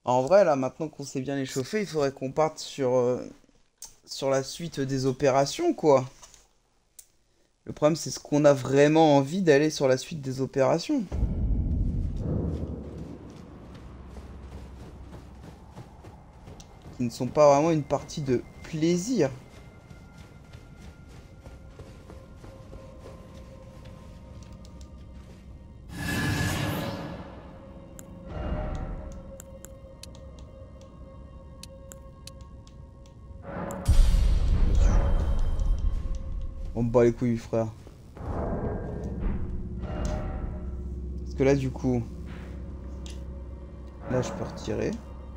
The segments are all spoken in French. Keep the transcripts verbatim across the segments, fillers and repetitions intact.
En vrai, là, maintenant qu'on s'est bien échauffé, il faudrait qu'on parte sur, euh, sur la suite des opérations, quoi. Le problème, c'est ce qu'on a vraiment envie d'aller sur la suite des opérations. Qui ne sont pas vraiment une partie de plaisir. On me bat les couilles, frère. Parce que là, du coup... Là, je peux retirer.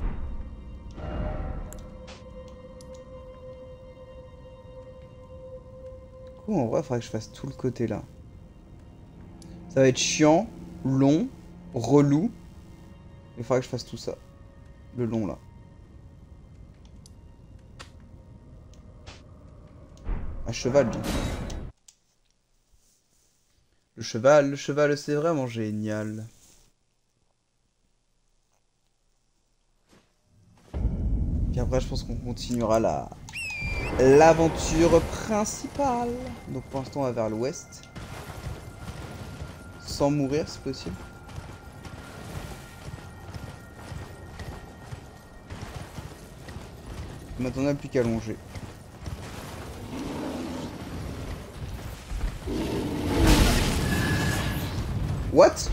Du coup, en vrai, il faudrait que je fasse tout le côté là. Ça va être chiant, long, relou. Il faudrait que je fasse tout ça. Le long, là. À cheval, bien sûr. Le cheval, le cheval, c'est vraiment génial. Puis après, je pense qu'on continuera la l'aventure principale. Donc pour l'instant, on va vers l'ouest. Sans mourir, si possible. Maintenant, on n'a plus qu'à longer. What?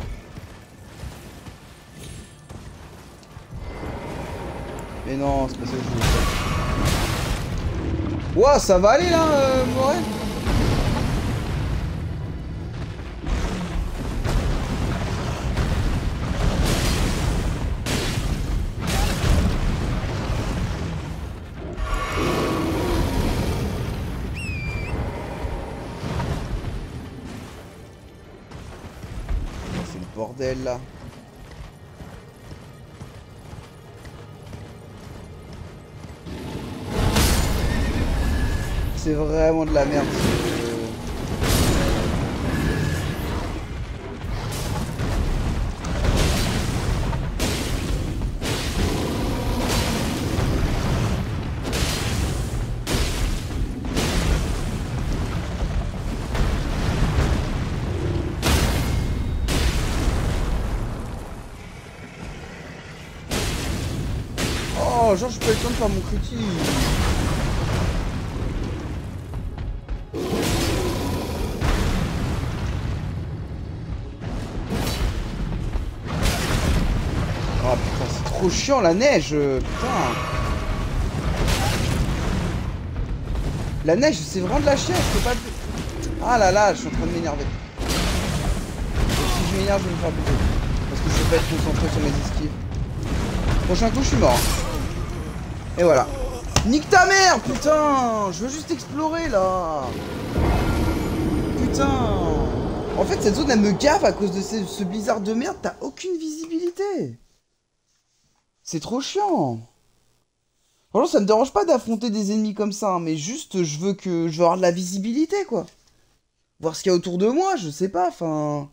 Mais non, c'est pas ça que je voulais faire. Ouah, ça va aller là, euh, Moret? C'est le bordel là. C'est vraiment de la merde. Oh, genre, je peux le temps de faire mon critique. Oh putain, c'est trop chiant la neige, putain. La neige, c'est vraiment de la chienne, je peux pas... Ah là là, je suis en train de m'énerver. Et si je m'énerve, je vais me faire buter. Parce que je peux pas être concentré sur mes esquives. Prochain coup, je suis mort. Et voilà. Nique ta mère, putain. Je veux juste explorer, là. Putain. En fait, cette zone, elle me gaffe à cause de ce, ce blizzard de merde. T'as aucune visibilité. C'est trop chiant. Franchement, ça me dérange pas d'affronter des ennemis comme ça, hein, mais juste, je veux que je veux avoir de la visibilité, quoi. Voir ce qu'il y a autour de moi, je sais pas, enfin...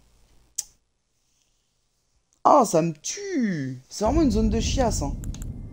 Ah, ça me tue. C'est vraiment une zone de chiasse, hein.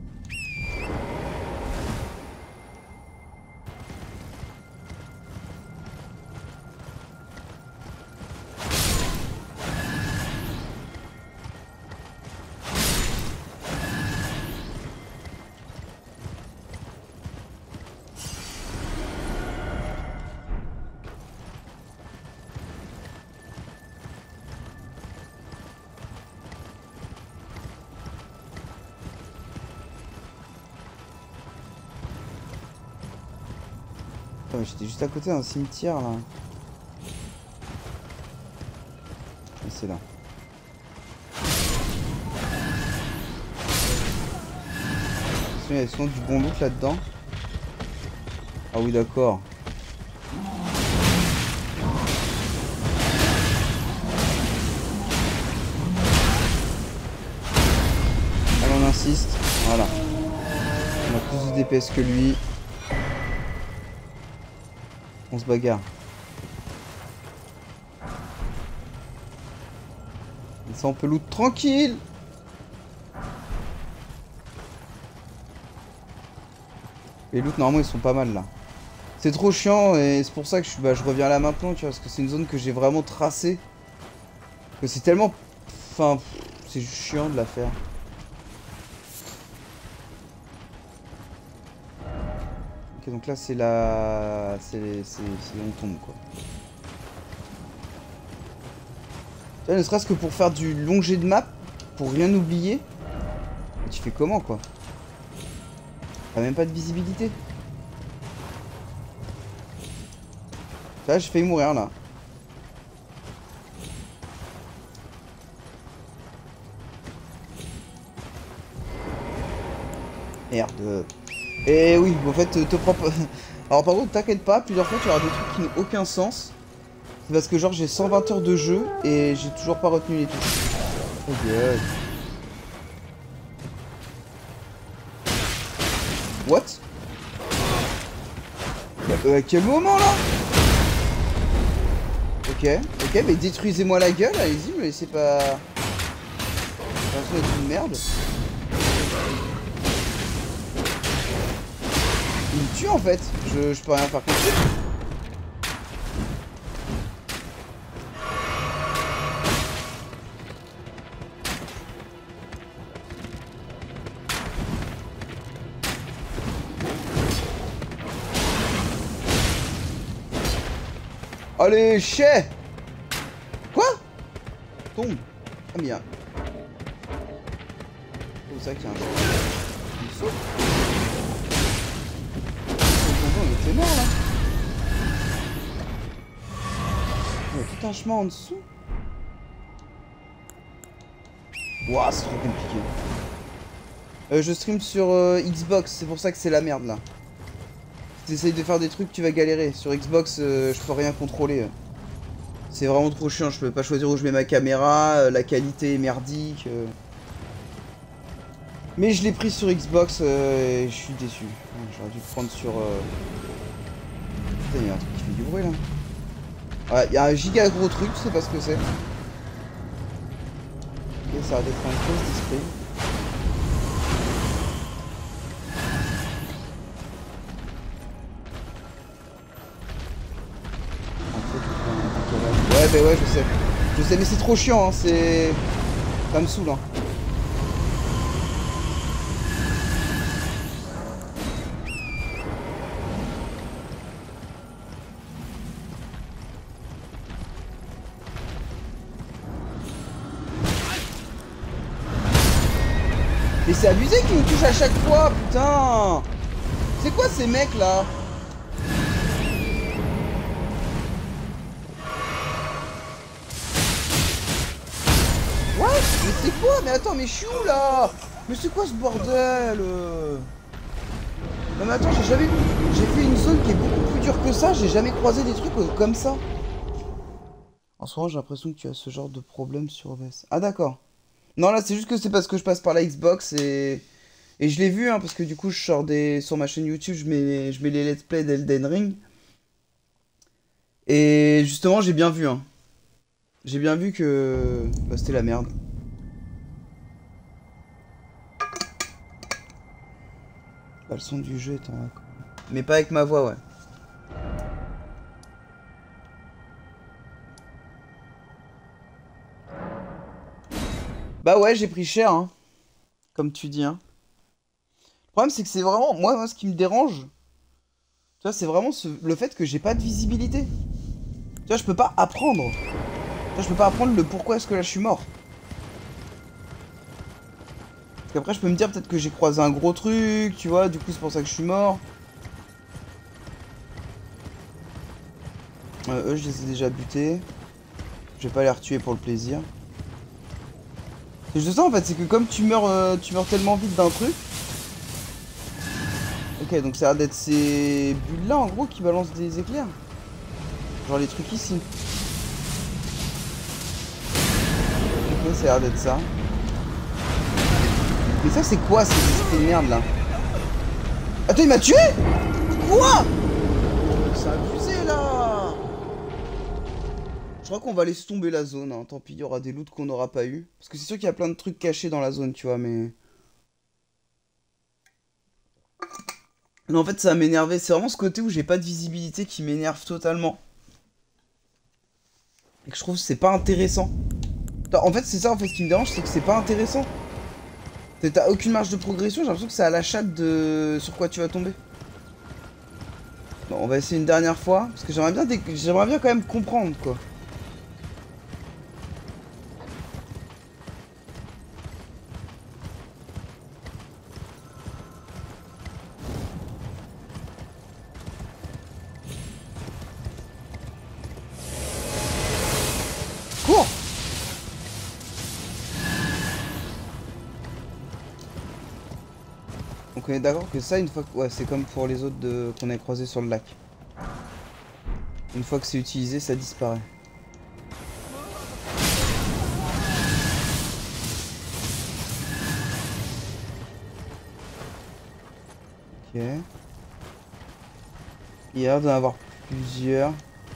Oh, j'étais juste à côté d'un cimetière, là. Et c'est là. Il y a souvent du bon loot là-dedans. Ah oui, d'accord. Allez, on insiste. Voilà. On a plus de D P S que lui. On se bagarre. Et ça, on peut loot tranquille. Les loots, normalement, ils sont pas mal là. C'est trop chiant et c'est pour ça que je, bah, je reviens là maintenant, tu vois, parce que c'est une zone que j'ai vraiment tracée. Que c'est tellement... Enfin, c'est juste chiant de la faire. Ok, donc là, c'est la... C'est c'est on tombe, quoi. Tu vois, ne serait-ce que pour faire du long jet de map, pour rien oublier. Mais tu fais comment, quoi? T'as même pas de visibilité. Là, j'ai failli mourir, là. Merde. Et oui, en fait, te prends pas... Alors par contre, t'inquiète pas, plusieurs fois, tu auras des trucs qui n'ont aucun sens. C'est parce que genre, j'ai cent vingt heures de jeu et j'ai toujours pas retenu les trucs. Oh god. What? Euh, à quel moment, là? Ok, ok, mais détruisez-moi la gueule, allez-y, me laissez pas... J'ai l'impression d'être une merde. Il me tue en fait, je, je peux rien faire contre lui. Allez, chais! Quoi? Tombe. Ah, bien. C'est ça qu'il y a un chat. Il saute. On était mort là. Il y a tout un chemin en dessous. Ouah, c'est trop compliqué. Euh, je stream sur euh, Xbox, c'est pour ça que c'est la merde là. Si t'essayes de faire des trucs, tu vas galérer. Sur Xbox, euh, je peux rien contrôler. C'est vraiment trop chiant, je peux pas choisir où je mets ma caméra, euh, la qualité est merdique. Euh... Mais je l'ai pris sur Xbox euh, et je suis déçu. J'aurais dû le prendre sur... Euh... Putain, il y a un truc qui fait du bruit là. Ouais, il y a un giga gros truc, je sais pas ce que c'est. Ok, ça va être un cause d'esprit. Ouais, bah ouais, je sais. Je sais, mais c'est trop chiant, hein, c'est... Ça me saoule, hein. Mais c'est abusé qu'ils me touchent à chaque fois, putain. C'est quoi ces mecs, là? What? Mais c'est quoi? Mais attends, mais je suis où là? Mais c'est quoi ce bordel? Non mais attends, j'ai jamais... J'ai fait une zone qui est beaucoup plus dure que ça, j'ai jamais croisé des trucs comme ça. En ce moment, j'ai l'impression que tu as ce genre de problème sur O B S. Ah d'accord. Non là, c'est juste que c'est parce que je passe par la Xbox et... Et je l'ai vu, hein, parce que du coup, je sors des... Sur ma chaîne YouTube, je mets, je mets les let's play d'Elden Ring. Et justement, j'ai bien vu, hein. J'ai bien vu que... Bah, c'était la merde. Bah, le son du jeu est en... Mais pas avec ma voix, ouais. Bah ouais, j'ai pris cher, hein. Comme tu dis, hein. Le problème, c'est que c'est vraiment... Moi, moi, ce qui me dérange... Tu vois, c'est vraiment ce... le fait que j'ai pas de visibilité. Tu vois, je peux pas apprendre. Tu vois, je peux pas apprendre le pourquoi est-ce que là, je suis mort. Parce qu'après, je peux me dire peut-être que j'ai croisé un gros truc, tu vois, du coup, c'est pour ça que je suis mort. Euh, eux, je les ai déjà butés. Je vais pas les retuer pour le plaisir. C'est juste ça, en fait, c'est que comme tu meurs, euh, tu meurs tellement vite d'un truc... Ok, donc ça a l'air d'être ces bulles-là, en gros, qui balancent des éclairs. Genre les trucs ici. Ok, ça a l'air d'être ça. Mais ça, c'est quoi, ces esprits de merde, là? Attends, il m'a tué? Quoi? C'est abusé, là! Je crois qu'on va laisser tomber la zone, hein. Tant pis, il y aura des loots qu'on n'aura pas eu. Parce que c'est sûr qu'il y a plein de trucs cachés dans la zone, tu vois, mais... Non, en fait, ça m'énervait. C'est vraiment ce côté où j'ai pas de visibilité qui m'énerve totalement. Et que je trouve que c'est pas intéressant. En fait, c'est ça en fait qui me dérange, c'est que c'est pas intéressant. T'as aucune marge de progression, j'ai l'impression que c'est à la chatte de sur quoi tu vas tomber. Bon, on va essayer une dernière fois, parce que j'aimerais bien, dé... j'aimerais bien quand même comprendre, quoi. Cours! Donc on est d'accord que ça, une fois que... Ouais, c'est comme pour les autres de... qu'on a croisés sur le lac. Une fois que c'est utilisé, ça disparaît. Ok. Il y a l'air d'en avoir plusieurs.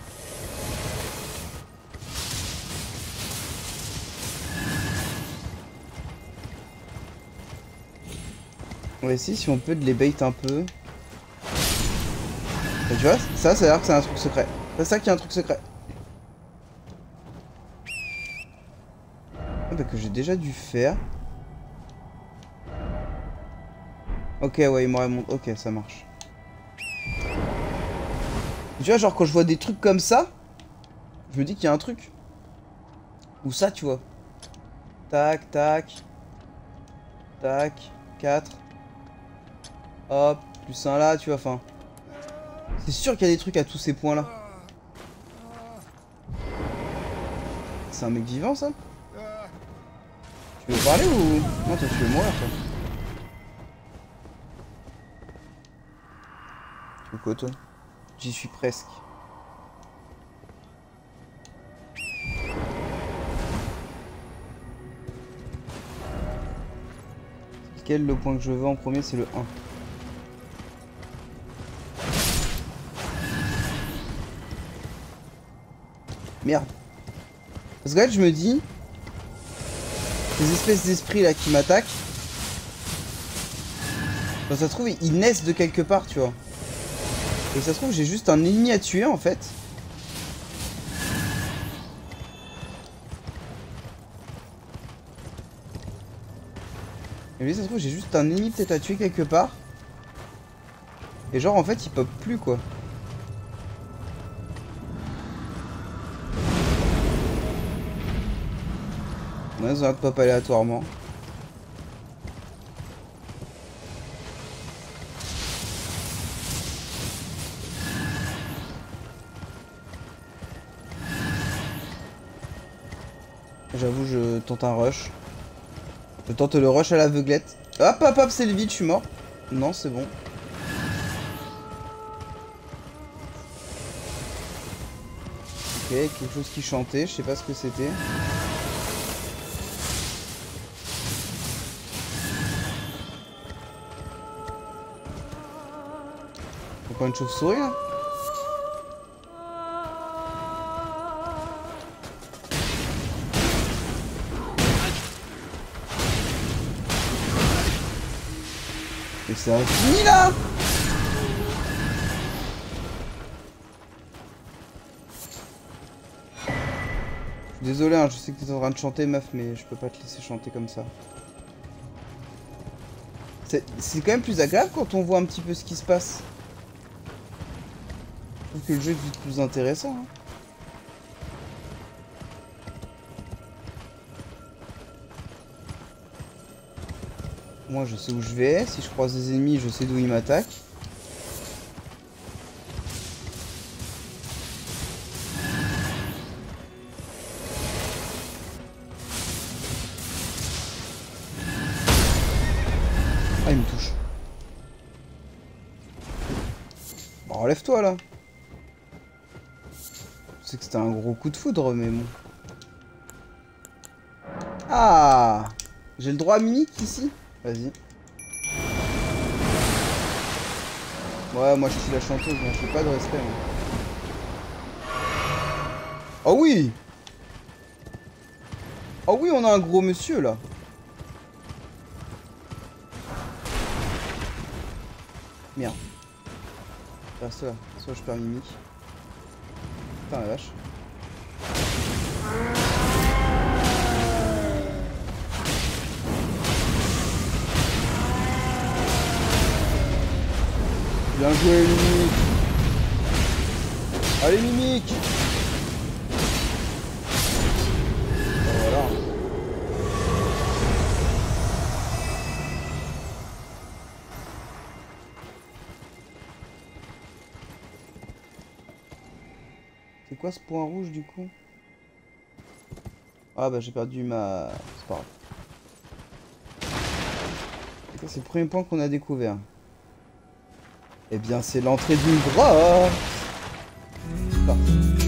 On va essayer si on peut de les bait un peu. Et tu vois, ça, ça a l'air que c'est un truc secret. C'est ça qui est un truc secret. Ah bah que j'ai déjà dû faire. Ok, ouais, il m'aurait montré. Ok, ça marche. Tu vois, genre quand je vois des trucs comme ça, je me dis qu'il y a un truc. Ou ça, tu vois. Tac, tac. Tac. quatre. Hop. Plus un là, tu vois, enfin. C'est sûr qu'il y a des trucs à tous ces points là. C'est un mec vivant ça? Tu veux parler ou... Non, toi tu veux mourir toi. Tu veux quoi toi? J'y suis presque. Quel le point que je veux en premier? C'est le un. Merde. Parce que là je me dis... Ces espèces d'esprits là qui m'attaquent... Ça se trouve ils naissent de quelque part tu vois. Et ça se trouve j'ai juste un ennemi à tuer en fait. Et lui ça se trouve j'ai juste un ennemi peut-être à tuer quelque part. Et genre en fait il pop plus quoi. Ouais, ça pop aléatoirement. J'avoue, je tente un rush. Je tente le rush à l'aveuglette. Hop, hop, hop, c'est le vide, je suis mort. Non, c'est bon. Ok, quelque chose qui chantait, je sais pas ce que c'était. Encore une chauve-souris là? Et ça a fini là! Désolé, hein, je sais que t'es en train de chanter meuf, mais je peux pas te laisser chanter comme ça. C'est quand même plus agréable quand on voit un petit peu ce qui se passe. Je trouve que le jeu est vite plus intéressant. Hein. Moi je sais où je vais, si je croise des ennemis je sais d'où ils m'attaquent. Ah il me touche. Bon, relève-toi là. Je sais que c'était un gros coup de foudre mais bon. Ah, j'ai le droit à mimique ici. Vas-y. Ouais, moi je suis la chanteuse, moi je fais pas de respect. Moi. Oh oui! Oh oui, on a un gros monsieur là. Merde. Reste là, soit je perds Mimic. Putain la vache. Bien joué Mimic. Allez Mimic. Voilà. C'est quoi ce point rouge du coup? Ah bah j'ai perdu ma... C'est pas grave. C'est le premier point qu'on a découvert. Eh bien c'est l'entrée d'une grotte. C'est parti.